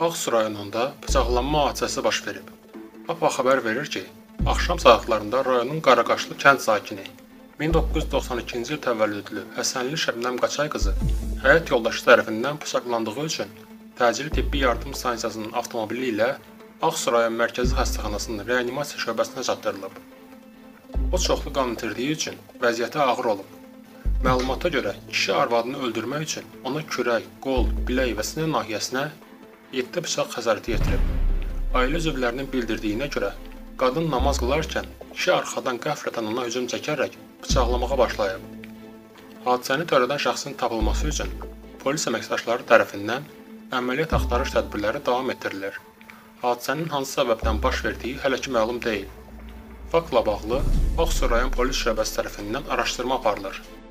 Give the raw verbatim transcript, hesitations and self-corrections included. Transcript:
Ağsu rayonunda bıçaqlanma hadisəsi baş verib. APA xəbər verir ki, axşam saatlarında rayonun Qaraqaşlı kənd sakini min doqquz yüz doxsan ikinci il təvəllüdlü Həsənli Şəbnəm Qaçay qızı həyat yoldaşı tərəfindən bıçaqlandığı üçün təcili tibbi yardım stansiyasının avtomobili ilə Ağsu rayon mərkəzi xəstəxanasının reanimasiya şöbəsinə çatdırılıb. O çoxlu qan itirdiyi üçün vəziyyəti ağır olub. Məlumata görə kişi arvadını öldürmək üçün ona kürək, qol, bilək və sinə nahiyəsinə yeddi bıçaq xəsarəti yetirib. Ailə üzvlərinin bildirdiyinə görə qadın namaz qılarkən kişi arxadan qəflətən ona hücum çəkərək bıçaqlamağa başlayıb. Hadisəni törədən şəxsin tapılması üçün polis əməkdaşları tərəfindən əməliyyat axtarış tədbirləri davam etdirilir. Hadisənin hansı səbəbdən baş verdiyi hələ ki məlum deyil. Faktla bağlı Ağsu rayon polis şöbəsi tərəfindən araşdırma aparılır.